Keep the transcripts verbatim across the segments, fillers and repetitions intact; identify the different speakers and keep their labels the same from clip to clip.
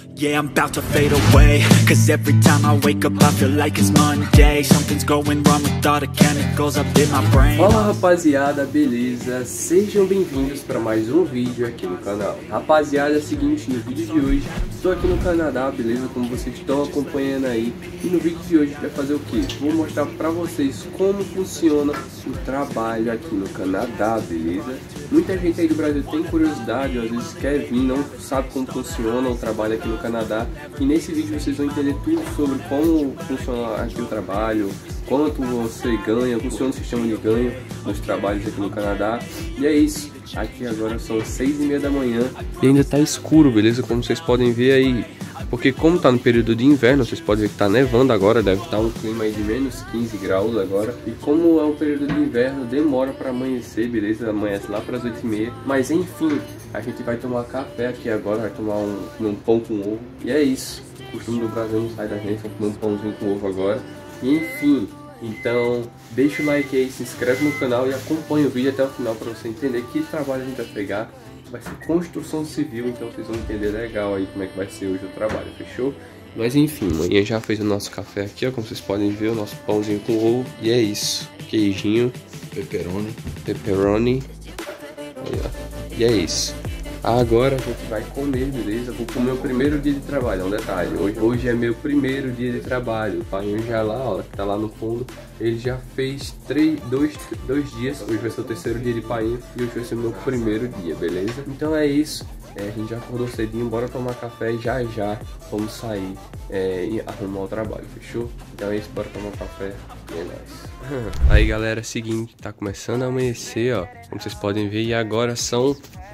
Speaker 1: Yeah, I'm about to fade away, cause every time I wake up I feel like it's Monday. Something's going wrong with all the chemicals up in my brain.
Speaker 2: Fala rapaziada, beleza? Sejam bem-vindos para mais um vídeo aqui no canal. Rapaziada, é o seguinte, no vídeo de hoje estou aqui no Canadá, beleza? Como vocês estão acompanhando aí. E no vídeo de hoje a gente vai fazer o que? Vou mostrar para vocês como funciona o trabalho aqui no Canadá, beleza? Muita gente aí do Brasil tem curiosidade, às vezes quer vir, não sabe como funciona o trabalho aqui no Canadá. E nesse vídeo vocês vão entender tudo sobre como funciona aqui o trabalho, quanto você ganha, funciona o sistema de ganho nos trabalhos aqui no Canadá. E é isso, aqui agora são seis e meia da manhã e ainda tá escuro, beleza? Como vocês podem ver aí, porque como tá no período de inverno, vocês podem ver que tá nevando agora, deve estar um clima aí de menos quinze graus agora. E como é um período de inverno, demora para amanhecer, beleza? Amanhece lá para as oito e meia, mas enfim, a gente vai tomar café aqui agora, vai tomar um, um pão com ovo. E é isso, o costume do Brasil não sai da gente, vamos comer um pãozinho com ovo agora. E, enfim, então deixa o like aí, se inscreve no canal e acompanha o vídeo até o final para você entender que trabalho a gente vai pegar. Vai ser construção civil, então vocês vão entender legal aí como é que vai ser hoje o trabalho, fechou? Mas enfim, manhã já fez o nosso café aqui, ó, como vocês podem ver, o nosso pãozinho com ovo. E é isso, queijinho, pepperoni, pepperoni, aí, ó. E é isso. Agora a gente vai comer, beleza? Vou comer o primeiro dia de trabalho, é um detalhe. Hoje, hoje é meu primeiro dia de trabalho. O pai já lá, ó, que tá lá no fundo, ele já fez três, dois, dois dias. Hoje vai ser o terceiro dia de pai e hoje vai ser o meu primeiro dia, beleza? Então é isso. É, a gente já acordou cedinho, bora tomar café e já já vamos sair é, e arrumar o trabalho, fechou? Então é isso, bora tomar um café e é nóis. Aí galera, é o seguinte, tá começando a amanhecer, ó, como vocês podem ver, e agora são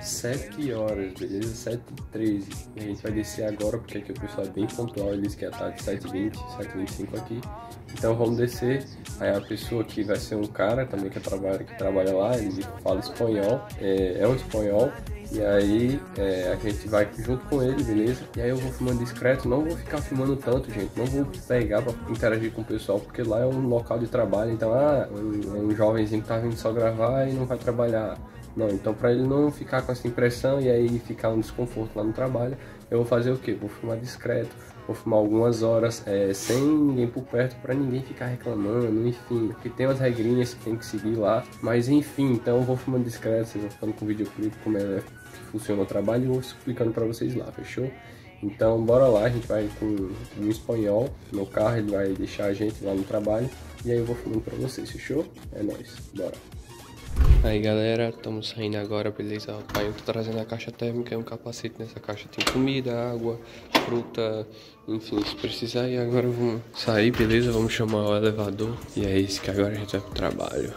Speaker 2: sete horas, beleza? sete e treze. E a gente vai descer agora porque aqui o pessoal é bem pontual, ele disse que ia estar de sete e vinte, sete e vinte e cinco aqui. Então vamos descer. Aí a pessoa aqui vai ser um cara também que trabalha, que trabalha lá, ele fala espanhol, é, é um espanhol. E aí é, a gente vai junto com ele, beleza? E aí eu vou filmando discreto, não vou ficar filmando tanto, gente. Não vou pegar pra interagir com o pessoal, porque lá é um local de trabalho. Então, ah, um, um jovenzinho que tá vindo só gravar e não vai trabalhar. Não, então pra ele não ficar com essa impressão e aí ficar um desconforto lá no trabalho, eu vou fazer o quê? Vou filmar discreto, vou filmar algumas horas é, sem ninguém por perto, pra ninguém ficar reclamando, enfim, porque tem umas regrinhas que tem que seguir lá, mas enfim, então eu vou filmando discreto, vocês vão ficando com o videoclipe, como é que funciona o trabalho e vou explicando pra vocês lá, fechou? Então bora lá, a gente vai com um espanhol no carro, ele vai deixar a gente lá no trabalho e aí eu vou filmando pra vocês, fechou? É nóis, bora! Aí galera, estamos saindo agora, beleza? O pai tá trazendo a caixa térmica e um capacete. Nessa caixa tem comida, água, fruta, enfim, se precisar. E agora vamos sair, beleza? Vamos chamar o elevador. E é isso que agora a gente vai pro trabalho.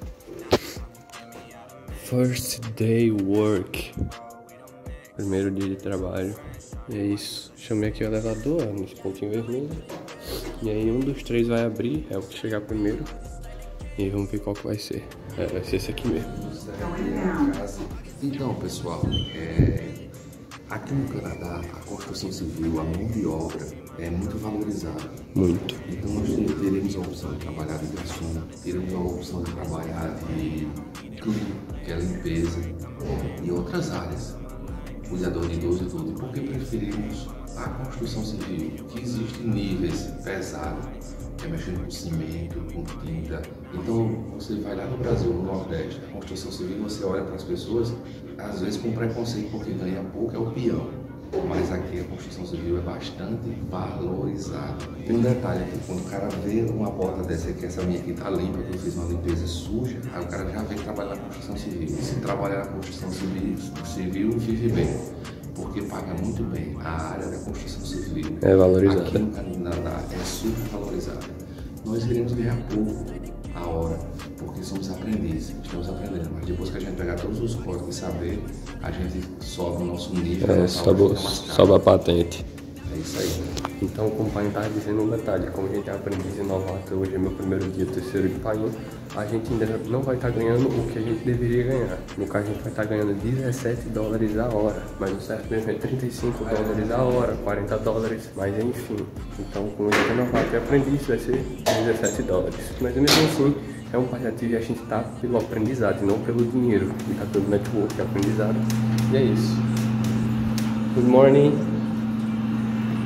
Speaker 2: First day work. Primeiro dia de trabalho. E é isso. Chamei aqui o elevador, ó, nesse pontinho vermelho. E aí um dos três vai abrir, é o que chegar primeiro. E vamos ver qual que vai ser. É, vai ser esse aqui mesmo.
Speaker 3: Então, pessoal, é, aqui no Canadá, a construção civil, a mão de obra é muito valorizada.
Speaker 2: Muito.
Speaker 3: Então, nós teremos a opção de trabalhar de garçom, teremos a opção de trabalhar de tudo, que é limpeza e outras áreas. Cuidador de idoso e tudo. Por que preferimos a construção civil? Que existem níveis pesados, que é mexendo com cimento, com tinta. Então, você vai lá no Brasil, no Nordeste, a construção civil, você olha para as pessoas, às vezes com preconceito, porque ganha pouco, é o peão. Mas aqui a construção civil é bastante valorizada. Tem um detalhe aqui, quando o cara vê uma porta dessa aqui, essa minha aqui tá limpa, que eu fiz uma limpeza suja, aí o cara já vem trabalhar na construção civil. E se trabalhar na construção civil, civil vive bem. Porque paga muito bem. A área da construção civil
Speaker 2: é valorizada.
Speaker 3: Aqui no Canadá é super valorizada. Nós iremos ganhar pouco a hora, porque somos aprendizes, estamos aprendendo. Mas depois que a gente pegar todos os códigos e saber, a gente sobe o nosso nível.
Speaker 2: É, sobe, sobe a patente.
Speaker 3: É isso aí.
Speaker 2: Então, como o pai estava dizendo um detalhe, como a gente é aprendiz e novato, hoje é meu primeiro dia, terceiro de pai, a gente ainda não vai estar ganhando o que a gente deveria ganhar. No caso, a gente vai estar ganhando dezessete dólares a hora, mas o certo mesmo é trinta e cinco dólares a hora, quarenta dólares, mas enfim. Então, como a gente é novato e aprendiz, vai ser dezessete dólares. Mas mesmo assim, é um paliativo e a gente está pelo aprendizado e não pelo dinheiro, e está pelo network, aprendizado. E é isso. Good morning.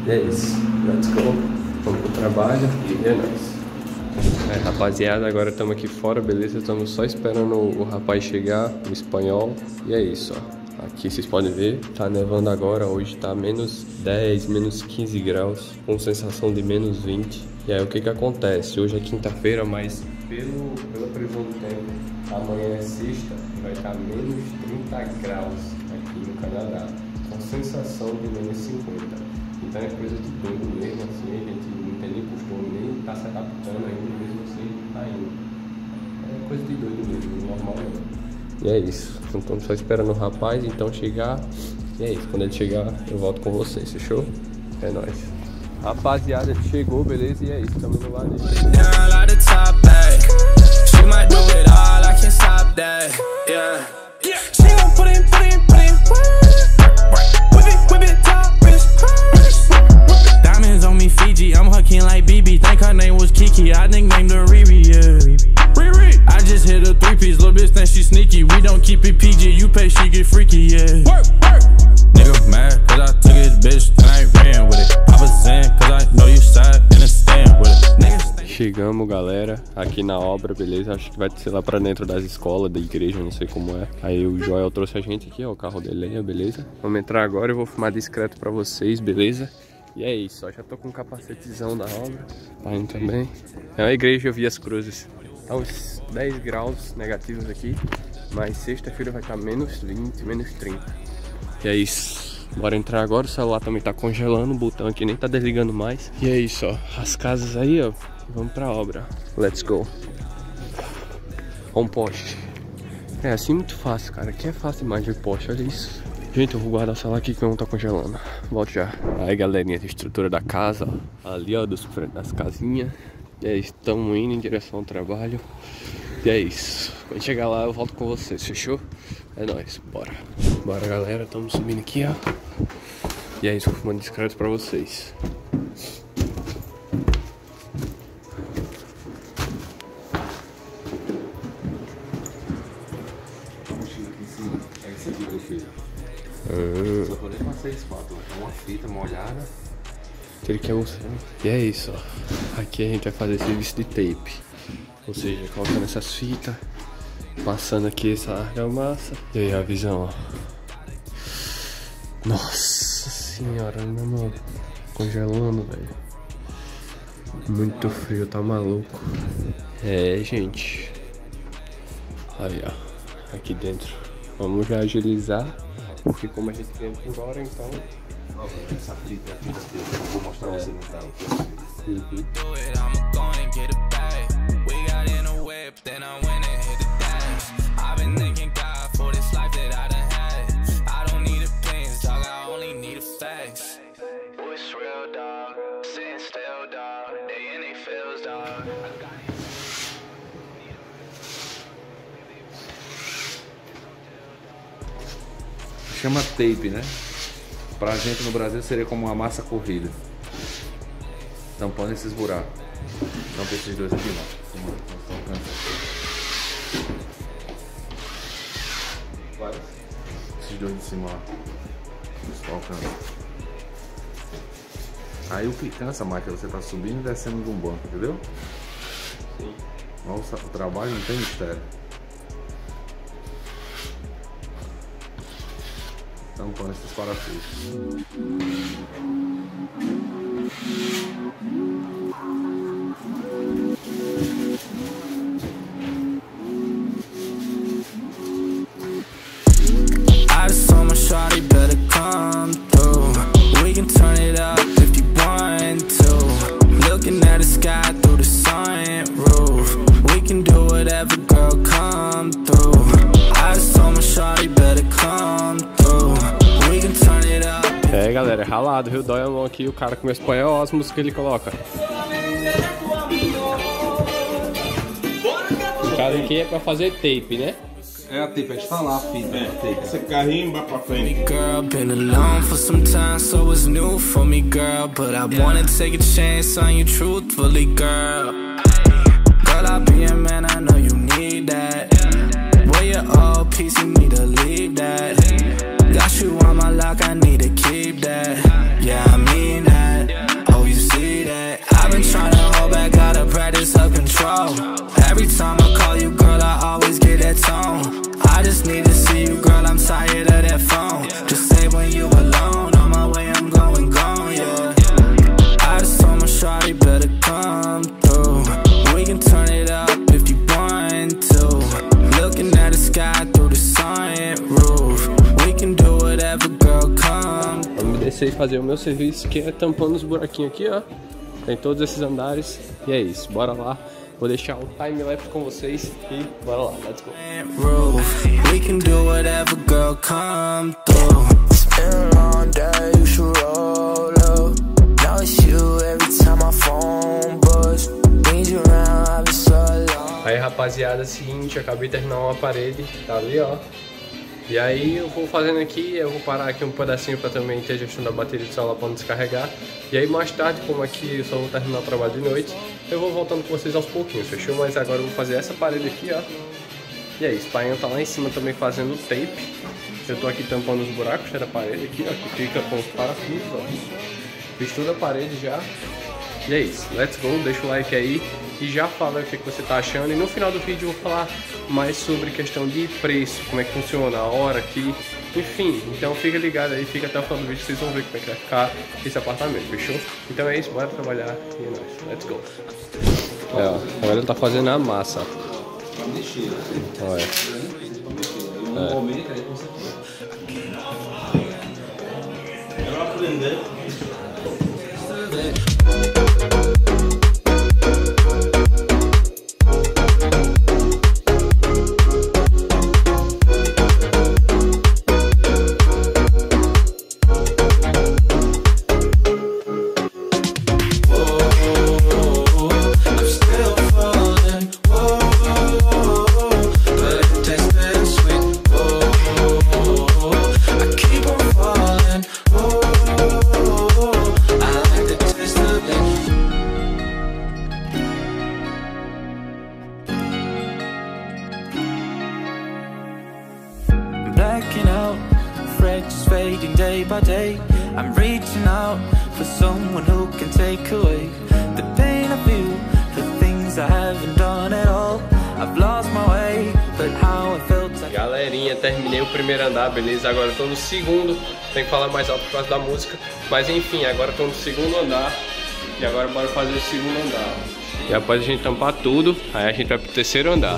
Speaker 2: E é isso. Let's go. Vamos pro trabalho e é nóis. É, rapaziada, agora estamos aqui fora, beleza? Estamos só esperando o, o rapaz chegar, o espanhol. E é isso, ó. Aqui vocês podem ver, tá nevando agora. Hoje tá menos dez, menos quinze graus, com sensação de menos vinte. E aí o que que acontece? Hoje é quinta-feira, mas pelo, pela previsão do tempo, amanhã é sexta, vai estar menos trinta graus aqui no Canadá, com sensação de menos cinquenta. Então é coisa de doido mesmo, assim, a gente não tem nem costume, nem tá se adaptando ainda, mesmo assim tá indo. É coisa de doido mesmo, normal não. E é isso, então estamos só esperando o rapaz, então chegar, e é isso, quando ele chegar eu volto com vocês, fechou? É nóis. Rapaziada, chegou, beleza? E é isso, estamos no lado dele. Diamonds on me Fiji, I'm hucking like B B. Think her name was Kiki, I nicknamed her Riri, yeah. Riri, I just hit a three piece, little bitch think she sneaky. We don't keep it P G, you pay, she get freaky, yeah. Work, work. Nigga mad, cause I took his bitch and I ran with it. I was in, cause I know you sat in a stand with it. Niggas... Chegamos, galera, aqui na obra, beleza? Acho que vai ser lá pra dentro das escolas, da igreja, não sei como é. Aí o Joel trouxe a gente aqui, ó, o carro dele aí, beleza? Vamos entrar agora, eu vou filmar discreto pra vocês, beleza? E é isso, ó, já tô com um capacetezão da obra, tá indo também. É uma igreja, eu vi as cruzes. Tá uns dez graus negativos aqui, mas sexta-feira vai estar menos vinte, menos trinta. E é isso, bora entrar agora, o celular também tá congelando, o botão aqui nem tá desligando mais. E é isso, ó, as casas aí, ó, vamos pra obra. Let's go. Um poste. É assim muito fácil, cara, aqui é fácil demais de poste, olha isso. Gente, eu vou guardar o celular aqui que não tá congelando. Volto já. Aí, galerinha, a estrutura da casa, ó. Ali, ó, dos, das casinhas. E aí, estamos indo em direção ao trabalho. E é isso. Quando chegar lá, eu volto com vocês, fechou? É nóis, bora. Bora, galera, estamos subindo aqui, ó. E é isso, vou filmando discreto pra vocês.
Speaker 3: Uh. Só poder passar espátula, é uma fita molhada.
Speaker 2: Ele quer mostrar. E é isso, ó. Aqui a gente vai fazer serviço de tape. Ou seja, colocando essas fitas, passando aqui essa argamassa. E aí a visão, ó. Nossa senhora, meu mano. Congelando, velho. Muito frio, tá maluco. É, gente. Aí, ó. Aqui dentro. Vamos já agilizar. Porque como a gente vem por hora, então...
Speaker 3: Essa fita aqui, eu vou mostrar você no carro.
Speaker 2: Uhum.
Speaker 3: Chama tape, né? Pra gente no Brasil seria como uma massa corrida. Tampando esses buracos. Não pra esses dois aqui não. Vai. Esses dois de cima lá. Só alcança. Aí o que cansa mais que você tá subindo e descendo de um banco, entendeu?
Speaker 2: Sim.
Speaker 3: Nossa, o trabalho não tem mistério. Tampando esses parafusos.
Speaker 1: I just told my shawty better come through. We can turn it up if you want to. Looking at the sky through the sunroof. We can do whatever, girl, come through. I just told my shawty better come through. We can turn it up.
Speaker 2: É, galera, é ralado, viu? Dói a mão aqui, o cara com o espanhol, olha as músicas que ele coloca. O cara aqui é pra fazer tape, né?
Speaker 3: É a tape, é instalar a fita. É, tape.
Speaker 4: Esse carrinho vai pra frente.
Speaker 1: Girl, been alone for some time, so it's new for me, girl. But I wanna take a chance on you truthfully, girl. Girl, I'll be a man, I know you need that. Where your old piece, you need to leave that. Got you on my lock, I need to keep that. Yeah, I mean that.
Speaker 2: fazer o meu serviço, que é tampando os buraquinhos aqui, ó. Tem todos esses andares. E é isso, bora lá. Vou deixar o time-lapse com vocês e bora lá, let's go.
Speaker 1: We can do whatever, girl, come through. It's been a long day, you should roll up. Now it's you every time my phone buzz. Need you around, I've been so long.
Speaker 2: Aí, rapaziada, é o seguinte, eu acabei de terminar uma parede, tá ali, ó. E aí eu vou fazendo aqui, eu vou parar aqui um pedacinho para também ter gestão da bateria do celular para não descarregar. E aí mais tarde, como aqui eu só vou terminar o trabalho de noite, eu vou voltando com vocês aos pouquinhos, fechou? Mas agora eu vou fazer essa parede aqui, ó. E é isso, o Paião tá lá em cima também fazendo tape. Eu tô aqui tampando os buracos da parede aqui, ó, que fica com os parafusos, ó. Fiz toda a parede já. E é isso, let's go, deixa o like aí e já fala o que, que você tá achando. E no final do vídeo eu vou falar mais sobre questão de preço, como é que funciona, a hora aqui, enfim. Então fica ligado aí, fica até o final do vídeo, vocês vão ver como é que vai ficar esse apartamento, fechou? Então é isso, bora trabalhar e é nóis, let's go. É, ó, agora ele tá fazendo a massa, ó. Olha. É.
Speaker 4: Eu não aprender.
Speaker 1: Blacking out, fractures fading day by day. I'm reaching out for someone who can take away the pain I feel, the things I haven't done at all. I've lost my way, but how I felt.
Speaker 2: Galerinha, terminei o primeiro andar, beleza? Agora eu tô no segundo, tem que falar mais alto por causa da música. Mas enfim, agora eu tô no segundo andar. E agora bora fazer o segundo andar. E após a gente tampar tudo, aí a gente vai pro terceiro andar.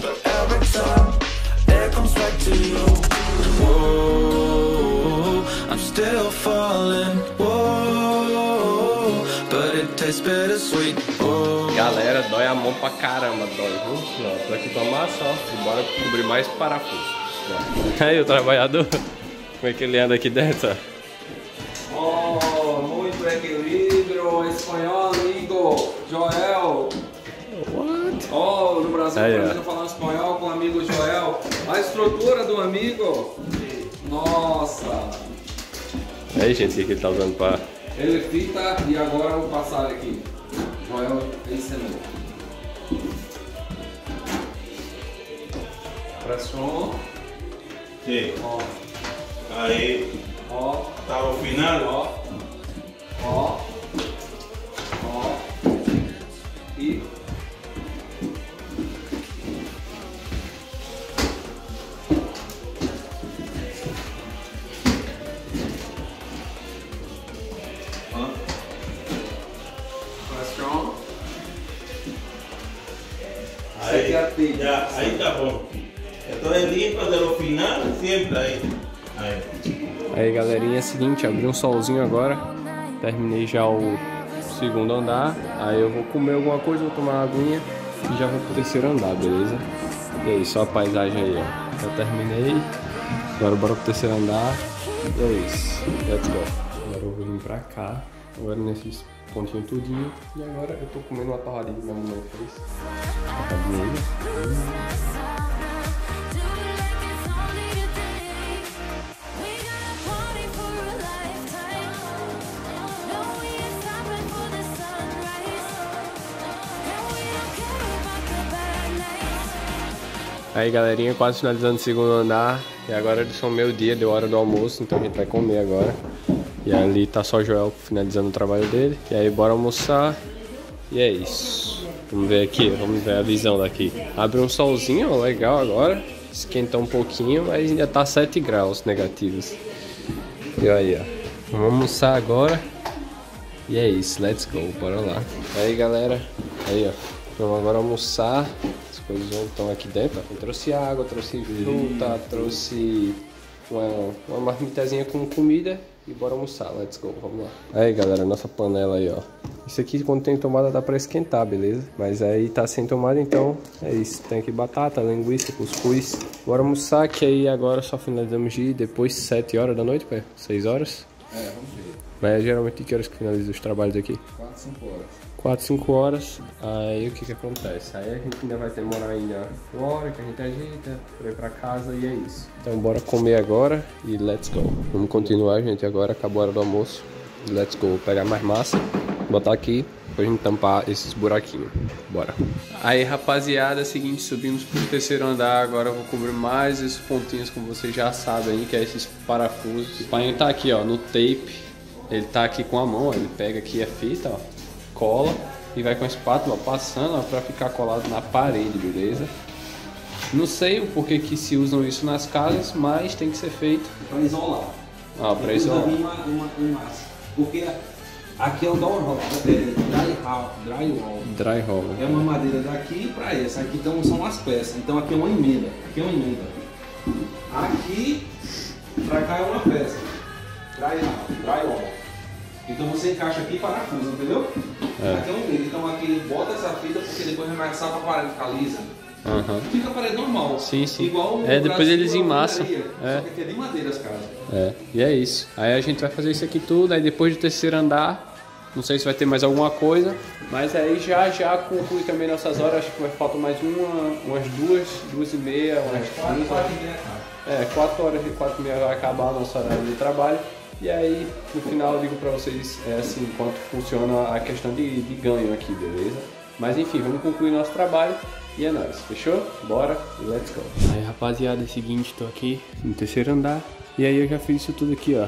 Speaker 1: I'm still falling, whoa, but it tastes bittersweet.
Speaker 2: Galera, dói a mão pra caramba, dói, viu? Não, tô aqui com a massa, ó, e bora cobrir mais parafuso. Aí o trabalhador, como é que ele anda aqui dentro?
Speaker 5: Oh, muito equilíbrio, espanhol, amigo Joel.
Speaker 2: What?
Speaker 5: Oh, no Brasil
Speaker 2: Aí,
Speaker 5: precisa falar espanhol com o amigo Joel. A estrutura do amigo. Nossa.
Speaker 2: Aí, gente, o que ele tá usando pra...
Speaker 5: Ele fita e agora eu vou passar aqui. Joel ensinou. Pressão.
Speaker 4: Sim.
Speaker 5: Ó,
Speaker 4: Aí,
Speaker 5: ó,
Speaker 4: tá o final.
Speaker 5: ó, ó, ó. E pressão.
Speaker 4: Aí,
Speaker 5: Aí,
Speaker 4: ya, ahí tá bom. Entonces limpa de lo final siempre ahí. Aí.
Speaker 2: Aí, galerinha, é o seguinte, abri um solzinho agora. Terminei já o segundo andar. Aí eu vou comer alguma coisa, vou tomar uma aguinha e já vou pro terceiro andar, beleza? E aí, só a paisagem aí, ó. Já terminei. Agora bora pro terceiro andar. E é isso. Let's go. Agora eu vou vir pra cá. Agora nesses pontinhos tudinho. E agora eu tô comendo uma torradinha que minha mamãe fez. Torradinha. Aí, galerinha, quase finalizando o segundo andar. E agora eles são meio-dia, deu hora do almoço, então a gente vai comer agora. E ali tá só o Joel finalizando o trabalho dele. E aí, bora almoçar. E é isso. Vamos ver aqui, vamos ver a visão daqui. Abre um solzinho, ó, legal agora. Esquentou um pouquinho, mas ainda tá sete graus negativos. E aí, ó. Vamos almoçar agora. E é isso, let's go, bora lá. Aí, galera, aí, ó. Vamos agora almoçar. As coisas estão aqui dentro, ó. Eu trouxe água, trouxe fruta, trouxe uma, uma marmitazinha com comida. e bora almoçar. Let's go, vamos lá. Aí galera, nossa panela aí, ó. Isso aqui quando tem tomada dá pra esquentar, beleza? Mas aí tá sem tomada, então é isso. Tem aqui batata, linguiça, cuscuz. Bora almoçar, que aí agora só finalizamos de ir depois sete horas da noite, pai? seis horas?
Speaker 5: É, vamos ver.
Speaker 2: Mas geralmente que horas que finaliza os trabalhos aqui?
Speaker 5: quatro, cinco horas.
Speaker 2: quatro, cinco horas. Aí o que que acontece? Aí a gente ainda vai demorar ainda uma hora que a gente ajeita pra ir pra casa e é isso. Então bora comer agora e let's go. Vamos continuar, gente, agora acabou a hora do almoço. Let's go, pegar mais massa, botar aqui pra gente tampar esses buraquinhos. Bora. Aí rapaziada, é o seguinte, subimos pro terceiro andar. Agora eu vou cobrir mais esses pontinhos, como vocês já sabem aí, que é esses parafusos. O painho tá aqui, ó, no tape. Ele tá aqui com a mão, ó, ele pega aqui a fita, ó, cola e vai com a espátula passando, ó, pra ficar colado na parede, beleza? Não sei o porquê que se usam isso nas casas, mas tem que ser feito.
Speaker 6: Para isolar.
Speaker 2: Ah, para isolar.
Speaker 6: Uma, uma, uma massa. Porque aqui é o drywall, é drywall.
Speaker 2: Drywall.
Speaker 6: É uma madeira daqui para essa. Aqui então são as peças. Então aqui é uma emenda. Aqui é uma emenda. Aqui para cá é uma peça. Drywall. Drywall. Então você encaixa aqui e parafusa, entendeu?
Speaker 2: É.
Speaker 6: Aqui é uma emenda. Então aqui ele bota essa fita porque depois vai amassar para a parede ficar lisa.
Speaker 2: Uhum.
Speaker 6: Fica a parede normal.
Speaker 2: Sim, sim.
Speaker 6: Igual
Speaker 2: é, depois eles emassam.
Speaker 6: É.
Speaker 2: É.
Speaker 6: Só que aqui é de madeira as casas.
Speaker 2: É, e é isso. Aí a gente vai fazer isso aqui tudo, aí depois do terceiro andar, não sei se vai ter mais alguma coisa, mas aí já já conclui também nossas horas, acho que vai faltar mais uma, umas duas, duas e meia, umas
Speaker 6: Quatro,
Speaker 2: duas,
Speaker 6: quatro e meia, cara.
Speaker 2: é, quatro horas e quatro e meia vai acabar a nossa horário de trabalho. E aí, no final, eu digo pra vocês é, assim, quanto funciona a questão de, de ganho aqui, beleza? Mas enfim, vamos concluir nosso trabalho e é nóis, fechou? Bora e let's go! Aí rapaziada, é o seguinte, tô aqui no terceiro andar e aí eu já fiz isso tudo aqui, ó.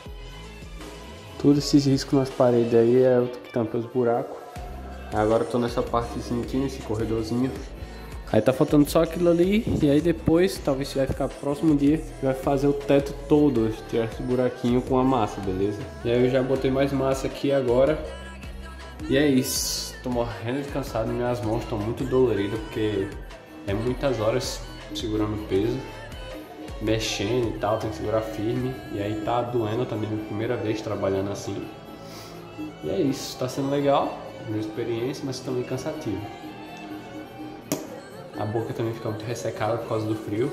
Speaker 2: Todos esses riscos nas paredes aí é o que tampa os buracos. Agora eu tô nessa partezinha aqui, nesse corredorzinho. Aí tá faltando só aquilo ali, e aí depois, talvez se vai ficar próximo dia, vai fazer o teto todo, tirar esse buraquinho com a massa, beleza? E aí eu já botei mais massa aqui agora. E é isso, tô morrendo de cansado, minhas mãos estão muito doloridas, porque é muitas horas segurando o peso, mexendo e tal, tem que segurar firme. E aí tá doendo também, minha primeira vez trabalhando assim. E é isso, tá sendo legal, minha experiência, mas também cansativo. A boca também fica muito ressecada por causa do frio.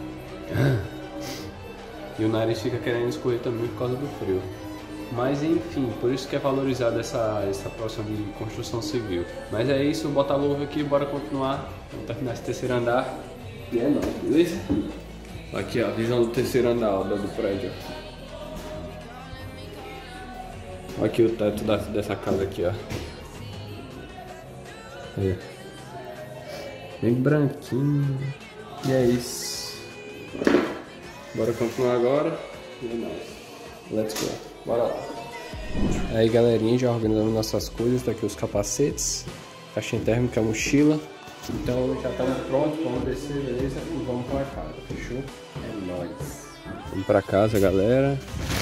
Speaker 2: E o nariz fica querendo escorrer também por causa do frio. Mas enfim, por isso que é valorizada essa, essa profissão de construção civil. Mas é isso, bota a luva aqui, bora continuar. Vamos terminar esse terceiro andar. E é nóis, beleza? Aqui ó, a visão do terceiro andar ó, do prédio. Ó. Aqui o teto da, dessa casa aqui, ó. Aí. Bem branquinho. E é isso. Bora continuar agora. E é nóis. Let's go. Bora lá. Aí galerinha, já organizamos nossas coisas. Tá aqui os capacetes, caixinha térmica, mochila. Então já estamos prontos, vamos descer, beleza? E vamos pra casa, fechou? É nóis. Vamos pra casa, galera.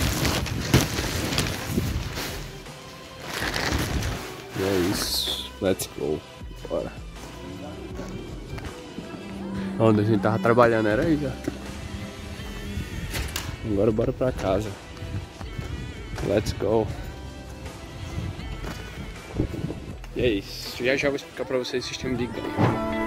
Speaker 2: E é isso. Let's go. Bora. Onde a gente tava trabalhando era aí já. Agora bora pra casa. Let's go. E é isso. Já já vou explicar pra vocês o sistema de ganho.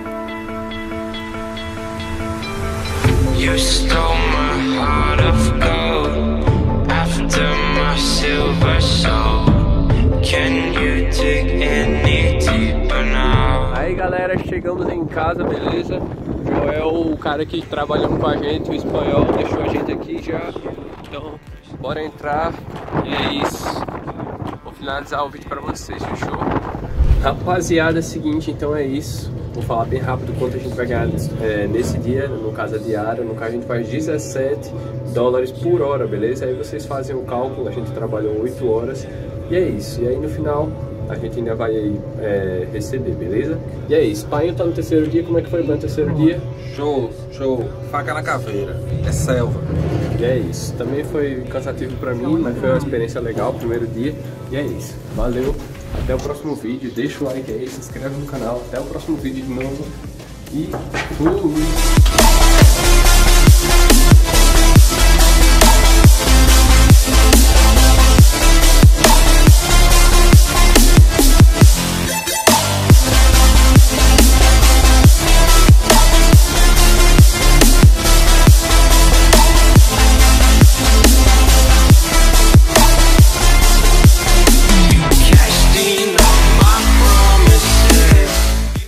Speaker 7: You stole my heart of gold after my silver soul. Can you dig any deeper now?
Speaker 2: Aí galera, chegamos em casa, beleza? Joel, o cara que trabalhando com a gente, o espanhol, deixou a gente aqui já. Então, bora entrar. E é isso. Vou finalizar o vídeo pra vocês, fechou? Rapaziada, é o seguinte, então é isso. Vou falar bem rápido quanto a gente vai ganhar é, nesse dia, no caso a diária. No caso a gente faz dezessete dólares por hora, beleza? Aí vocês fazem o cálculo, a gente trabalhou oito horas. E é isso. E aí no final a gente ainda vai aí, é, receber, beleza? E é isso. Painho tá no terceiro dia. Como é que foi no terceiro dia?
Speaker 6: Show, show. Faca na caveira. É selva.
Speaker 2: E é isso. Também foi cansativo pra mim, mas foi uma experiência legal, primeiro dia. E é isso. Valeu. Até o próximo vídeo. Deixa o like aí, se inscreve no canal. Até o próximo vídeo de novo. E fui!